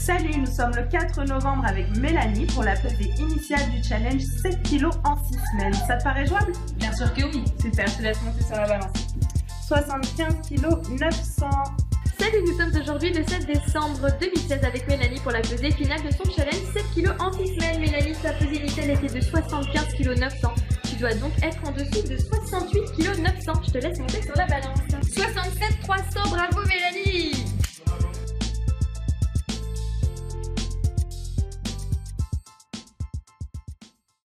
Salut, nous sommes le 4 novembre avec Mélanie pour la pesée initiale du challenge 7 kg en 6 semaines. Ça te paraît jouable? Bien sûr que oui. Super, je te laisse monter sur la balance. 75 kg 900. Salut, nous sommes aujourd'hui le 7 décembre 2016 avec Mélanie pour la pesée finale de son challenge 7 kg en 6 semaines. Mélanie, ta pesée initiale était de 75 kg 900. Tu dois donc être en dessous de 68 kg 900. Je te laisse monter sur la balance.